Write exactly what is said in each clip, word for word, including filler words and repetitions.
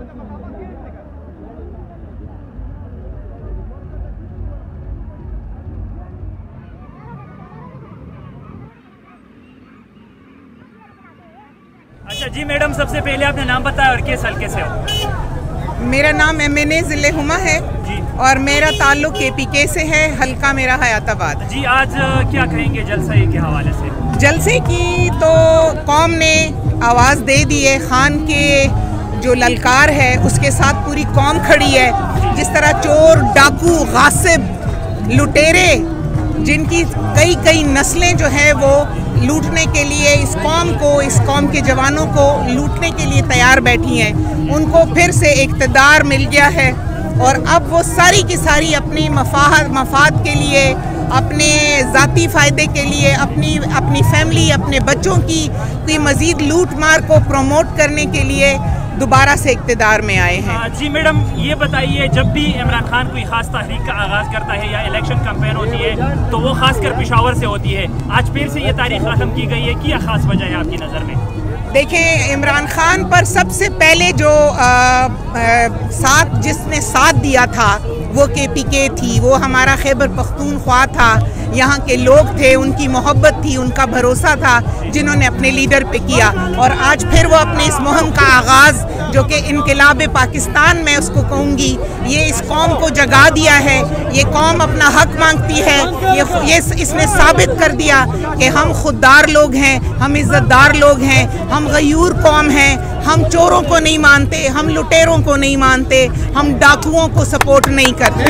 अच्छा जी मैडम, सबसे पहले आपने नाम बताया और किस हल्के से हो? मेरा नाम एम एन ए ज़िले हुमा है जी, और मेरा ताल्लुक के पी के से है, हल्का मेरा हयाताबाद जी। आज क्या कहेंगे जलसे के हवाले से? जलसे की तो कौम ने आवाज़ दे दी है, खान के जो ललकार है उसके साथ पूरी कौम खड़ी है। जिस तरह चोर, डाकू, गासिब, लुटेरे, जिनकी कई कई नस्लें जो है वो लूटने के लिए इस कौम को, इस कौम के जवानों को लूटने के लिए तैयार बैठी हैं, उनको फिर से इक़्तिदार मिल गया है और अब वो सारी की सारी अपनी मफाद मफाद के लिए, अपने ज़ाती फ़ायदे के लिए, अपनी अपनी फैमिली, अपने बच्चों की कोई मज़ीद लूट मार को प्रमोट करने के लिए दोबारा से इक़्तिदार में आए हैं। जी मैडम, ये बताइए, जब भी इमरान खान कोई ख़ास तहरीक का आगाज़ करता है या इलेक्शन कैंपेन होती है तो वो खासकर पेशावर से होती है, आज फिर से ये तारीख ख़त्म की गई है, क्या ख़ास वजह है आपकी नज़र में? देखें, इमरान खान पर सबसे पहले जो आ, आ, साथ जिसने साथ दिया था वो के पी के थी, वो हमारा खैबर पख्तूनख्वा था, यहाँ के लोग थे, उनकी मोहब्बत थी, उनका भरोसा था, जिन्होंने अपने लीडर पे किया। और आज फिर वो अपने इस मुहिम का आगाज़, जो कि इनकलाब पाकिस्तान में उसको कहूँगी, ये इस कौम को जगा दिया है। ये कौम अपना हक मांगती है। ये ये इसने साबित कर दिया कि हम खुददार लोग हैं, हम इज़्ज़तदार लोग हैं, हम गयूर कौम हैं, हम चोरों को नहीं मानते, हम लुटेरों को नहीं मानते, हम डाकुओं को सपोर्ट नहीं करते।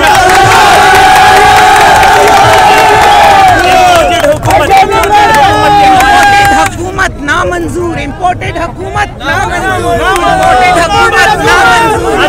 हुकूमत ना मंजूर, इम्पोर्टेड हुकूमत ना मंजूर, इम्पोर्टेड हुकूमत ना मंजूर।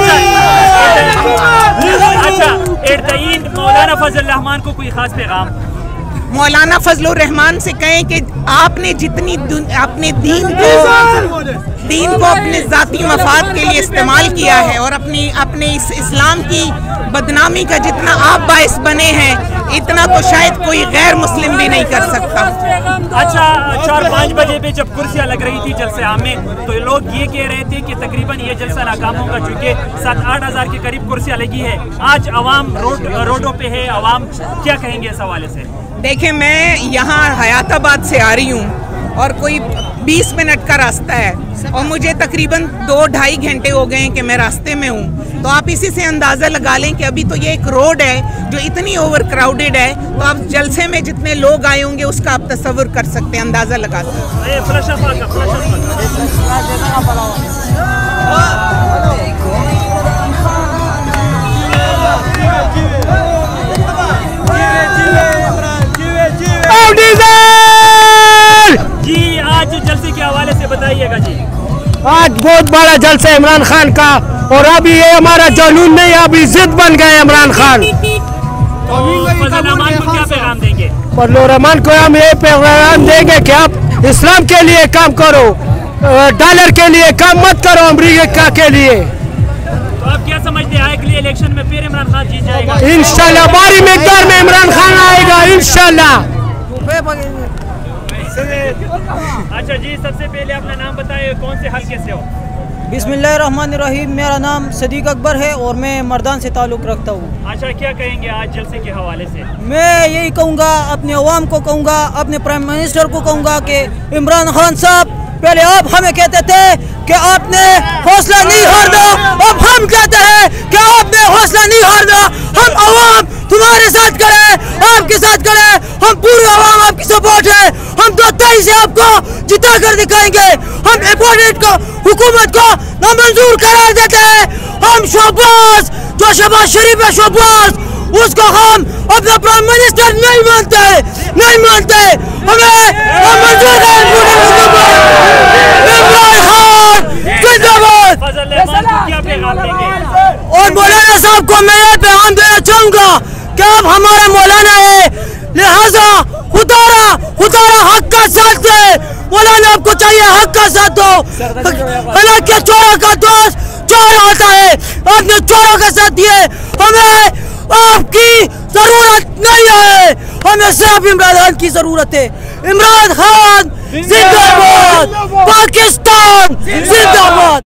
अच्छा, एर्दईन मौलाना फजल रहमान को कोई खास पैगाम? मौलाना फजलुर रहमान से कहें कि आपने जितनी अपने दीन को दीन को अपने ज़ाती मफाद के लिए इस्तेमाल किया है और अपनी अपने इस इस्लाम की बदनामी का जितना आप बाइस बने हैं, इतना तो शायद कोई गैर मुस्लिम भी नहीं कर सकता। अच्छा, चार पाँच बजे पे जब कुर्सियाँ लग रही थी जलसे आम में, तो लोग ये कह रहे थे कि तकरीबन ये जलसा नाकाम होगा, चूँकि सात आठ हज़ार के करीब कुर्सियाँ लगी है। आज अवाम रोड रोडों पे है, अवाम क्या कहेंगे इस हवाले से? देखें, मैं यहाँ हयाताबाद से आ रही हूँ और कोई बीस मिनट का रास्ता है और मुझे तकरीबन दो ढाई घंटे हो गए हैं कि मैं रास्ते में हूँ। तो आप इसी से अंदाज़ा लगा लें कि अभी तो ये एक रोड है जो इतनी ओवर क्राउडेड है, तो आप जलसे में जितने लोग आए होंगे उसका आप तस्वुर कर सकते हैं, अंदाज़ा लगा सकते हैं। जी, आज जलसे के हवाले से बताइएगा जी। आज बहुत बड़ा जलसा इमरान खान का, और अभी ये हमारा जुनून नहीं, अभी जिद बन गए इमरान खान। फजल रहमान को क्या पैगाम देंगे? फजल रहमान को हम ये पैगाम देंगे कि आप इस्लाम के लिए काम करो, डॉलर के लिए काम मत करो, अमेरिका के लिए। तो आप क्या समझते हैं, अगले इलेक्शन में फिर इमरान खान जीत जाएगा? इंशाल्लाह भारी मिकदार में इमरान खान आएगा, इंशाल्लाह। अच्छा जी, सबसे पहले अपना नाम बताइए, कौन से हल्के से हो? बिस्मिल्लाहिर्रहमानिर्रहीम, मेरा नाम सदीक अकबर है और मैं मर्दान से ताल्लुक़ रखता हूँ। अच्छा, क्या कहेंगे आज जलसे के हवाले से? मैं यही कहूँगा, अपने अवाम को कहूँगा, अपने प्राइम मिनिस्टर को कहूँगा कि इमरान खान साहब, पहले आप हमें कहते थे कि आपने हौसला नहीं हारना, अब हम कहते हैं कि आपने हौसला नहीं हारना। हम अवाम तुम्हारे साथ खड़े, आपके साथ खड़े, हम पूरी अवाम आपकी सपोर्ट है। हम दो तारीख से आपको जिता कर दिखाएंगे। हम इम्पोर्टेड को, हुकूमत को नामंजूर करार देते हैं। हम शहबाज, जो शहबाज शरीफ है, शहबाज, उसको हम अपना प्राइम मिनिस्टर नहीं मानते, नहीं मानते। हमें हम मंजूर है इमरान खान जिंदाबाद। और मौलाना साहब को मैं ये पैगाम देना चाहूँगा कि आप हमारे मौलाना है, लिहाजा खुदारा खुदारा हक का साथ दे। मौलाना आपको चाहिए हक का साथ दो, हालांकि चोरों का दोस्त चोर होता है, आपने चोरों का साथ दिए। हमें आपकी जरूरत नहीं है, हमें सिर्फ इमरान खान की जरूरत है। इमरान खान जिंदाबाद, पाकिस्तान जिंदाबाद।